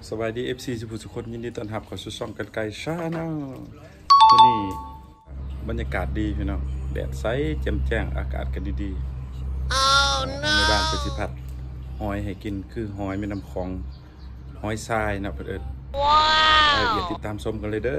สวัสดี FC ทุกคนยินดีต้อนรับเข้าสู่ช่องกันไกลชาแนลวันนี้บรรยากาศดีพี่น้องแดดใสแจ่มแจ้งอากาศกันดีๆในบ้านเป็นสิพัดหอยให้กินคือหอยแม่น้ำคลองหอยทรายนะเพื่อนรายละเอียดติดตามชมกันเลยเด้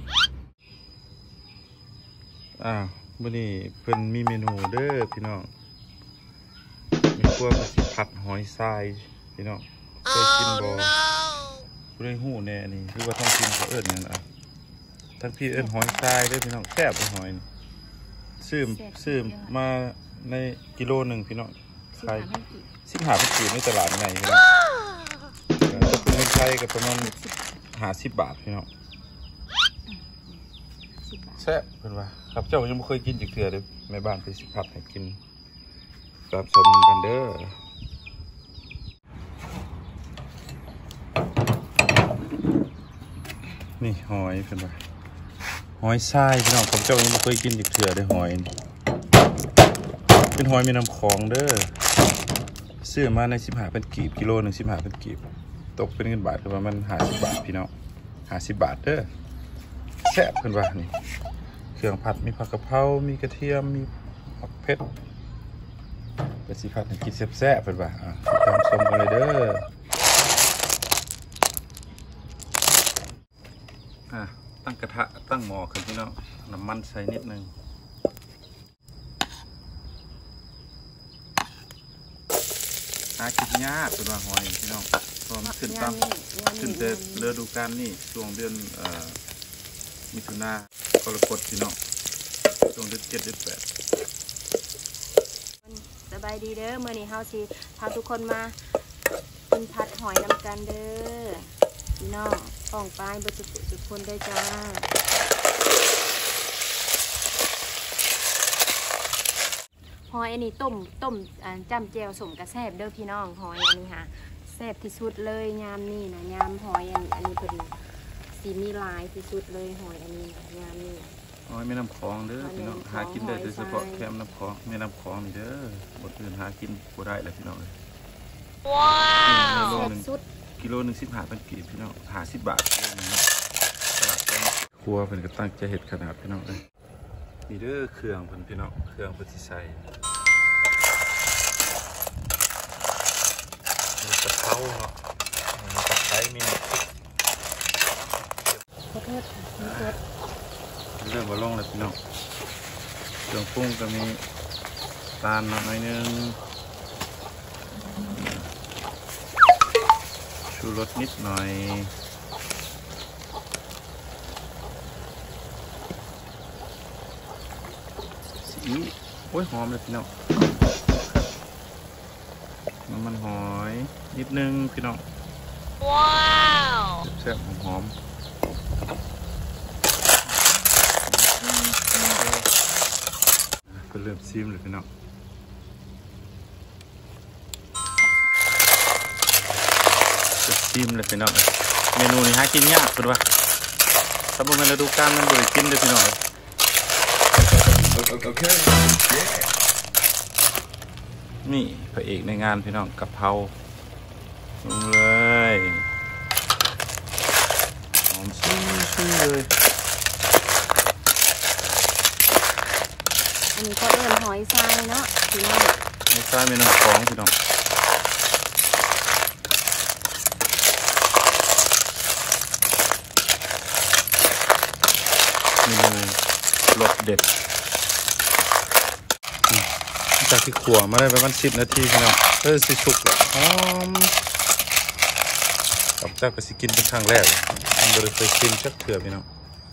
อวันนี้เพิ่นมีเมนูเด้อพี่น้องมีพวกสิพัดหอยทรายพี่น้องเคยกินบ่ผู้ใดหู้แน่นี่คือว่าท้องถิ่นเขาเอิ้นหยังทั้งพี่เอิ้นหอยทรายเด้อพี่น้องแซ่บหอยซื้อมาในกิโลหนึ่งพี่น้องขาย15 กีบในตลาดใหญ่พี่น้องจะเป็นเงินไทยกับประมาณ50 บาทพี่น้องแซ่บเพิ่นว่าครับเจ้ายังไม่เคยกินจักเทื่อเด้อแม่บ้านไปสิพัดให้กินรับชมกันเด้อนี่หอยเป็นไรหอยทรายพี่น้องผมเจ้ายังไม่เคยกินอีกเถื่อได้หอยเป็นหอยมีน้ำคลองเด้อซื้อมาใน15 กีบกิโลหนึ่ง15 กีบตกเป็นเงินบาทคือว่ามัน50 บาทพี่น้อง50 บาทเด้อแซ่บเป็นว่านี่เครื่องผัดมีผักกะเพรามีกระเทียมมีผักเผ็ดเป็นสิผัดให้กินแซ่บเป็นว่าตามชมกันเลยเด้อตั้งกระทะตั้งหม้อขึ้นพี่น้องน้ำมันใส่นิดนึงหากินยากเป็นว่าหอยพี่น้องพอมันขึ้นตามขึ้นแต่ฤดูกาลนี่ช่วงเดือนมิถุนากรกฎพี่น้องช่วงเดือน7 เดือน8 สบายดีเด้อเมื่อนี้เฮาสิพาทุกคนมากินผัดหอยน้ำกันเด้อพี่น้องป่องปลายบรรจุทุกคนได้จ้าหอยอันนี้ต้มจ้ำแจ่วสมกระแซบเด้อพี่น้องหอยอันนี้ค่ะแซ่บที่สุดเลยยามนี่นะยามหอยอันนี้เป็นสีมีลายที่สุดเลยหอยอันนี้นะยามนี่หอยแม่น้ำคลองเด้อพี่น้องหากินได้โดยเฉพาะแค่น้ำคลองแม่น้ำคลองนี่เด้อบดอื่นหากินบ่ได้เลยพี่น้องเลยว้าวกิโลหนึ่ง15 กีบพี่น้อง50 บาทตลาดครัวเป็นกระตั้งใจเห็ดขนาดพี่น้องเลยมีเด้อเครื่องเป็นพี่น้องเครื่องเป็นสีใสมีกระเพราเนาะมีตะไคร้มีเริ่มมาลงเลยพี่น้องเครื่องปรุงก็มีตาลหน่อยนึงชูรสนิดหน่อยซีอิ๊วโอ้ยหอมเลยพี่น้องน้ำมันหอยนิดนึงพี่น้องว้าวแซ่บหอมก็เริ่มซิมเลยพี่น้องซิมเลยพี่น้องเมนูนี้หากินยากสุดว่ะถ้าบ่แม่นฤดูกาลมันบ่ได้กินเลยพี่น้องนี่พระเอกในงานพี่น้องกะเพราเลยหอมชื่อเลยอันนี้ก็เอิ้นหอยทรายเนาะพี่น้องหอยทรายแม่น้ำคลองพี่น้องเมนูรสเด็ดจากที่ขั่วมาได้ประมาณ10 นาทีพี่น้องสิสุกแล้วหอมกับเจ้าก็สิกินเป็นครั้งแรกมันบ่ได้เคยกินจักเทื่อพี่น้อง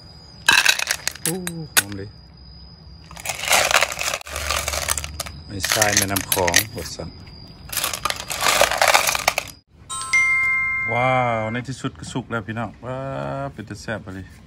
หอมเลยไม่ใช่แม่น้ำคลองบดสั่นว้าวในที่สุดก็สุกแล้วพี่น้องว้าเป็นตาแซ่บไปเลย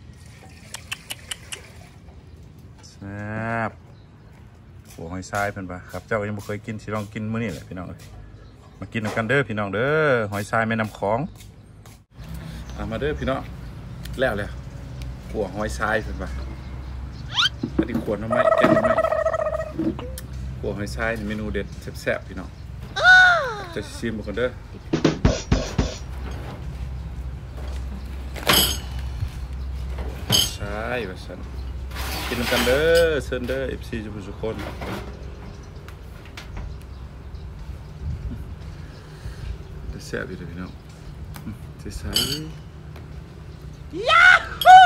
แซ่บหัวหอยทรายเป็นปะครับเจ้ายังไม่เคยกินสิลองกินมื้อนี้แหละพี่น้องเลยมากินกันเด้อพี่น้องเด้อหอยทรายแม่น้ำคลองมาเด้อพี่น้องแล้วหัวหอยทรายเป็นปะอันนี้ขวดน้ำไม้แกงน้ำไม้หัวหอยทรายเมนูเด็ดแซ่บๆพี่น้องจะชิมกันเด้อว่าซั่นกินกันเด้อเชิญเด้อ FC ทุกคนจะแซ่บอยู่เด้อพี่น้องสิใส่ยาฮู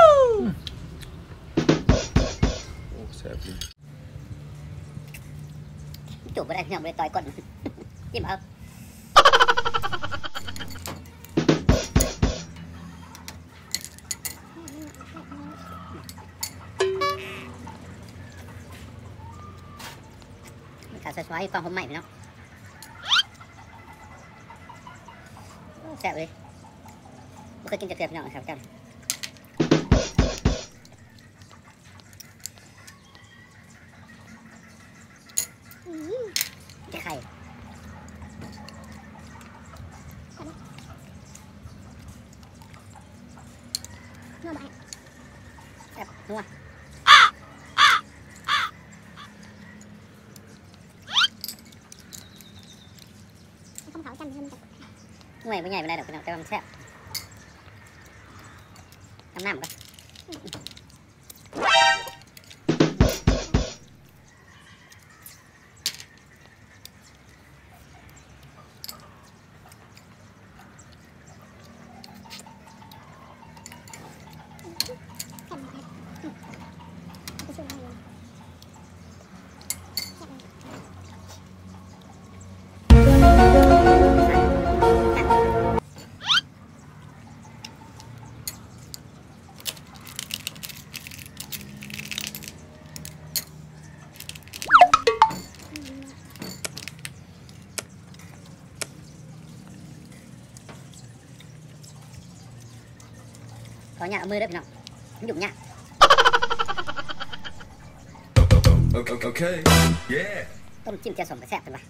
โอ้แซ่บดีจูบไปได้พี่น้องไปต่อยก้นจิ้มเอาขาดสวยๆฟังผมใหม่พี่น้องแซ่บเลยไม่เคยกินจะเกลือพี่น้องครับจ้าจะไข่นัวไหมแซ่บนัวหน่วยไม่ใหญ่ไม่ได้ดอกพี่น้องแต่ว่ามันแซ่บน้ำก็ขอหยาเอามือด้วยพี่น้องมันยุ่งยาก Okay. Yeah. ต้มจิ้มแจ่วส้มก็แซ่บเป็นปะ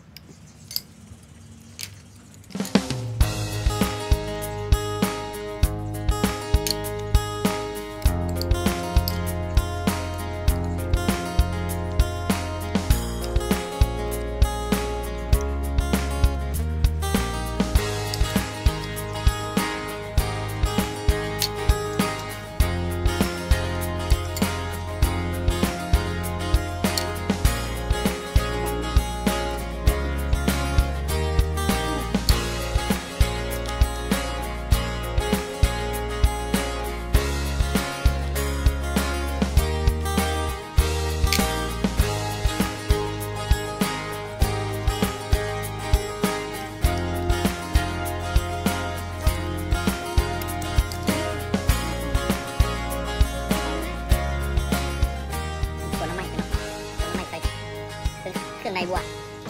เครื่องในบัว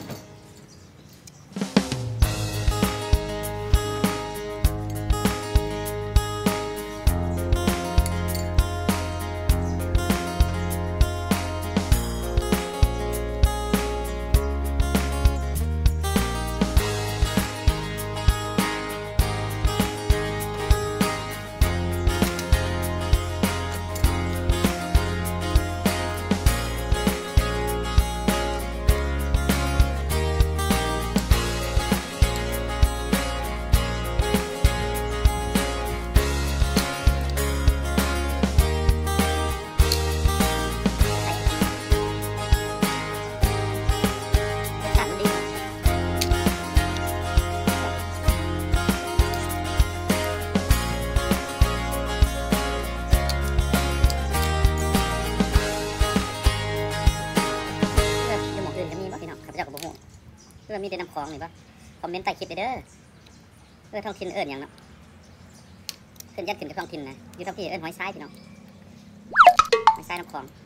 เพื่อมีแต่น้ำคลองนี่ปะคอมเมนต์ใต้คลิปเด้อท้องถิ่นเอิญอย่างเนาะขึ้นยัดขึ้นกับท้องถิ่นนะอยู่ท้องที่เอิญหอยทรายพี่น้องหอยทรายน้ำคลอง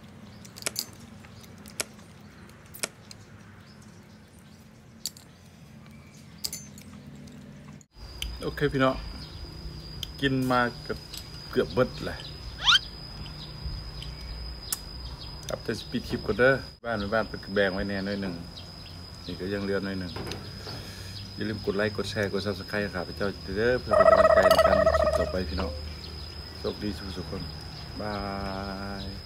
โอเคพี่น้องกินมาเกือบเบิดเลยครับจะปิดคลิปก่อนเด้อบ้านเป็นแบ่งไว้แน่หน่อยหนึ่งนี่ก็ยังเลือนหน่อยหนึ่งอย่าลืมกดไลค์กดแชร์กด Subscribe ครับพระเจ้าเด้อเพื่อเป็นกำลังใจในการทำคลิปต่อไปพี่น้องโชคดีทุกคนบาย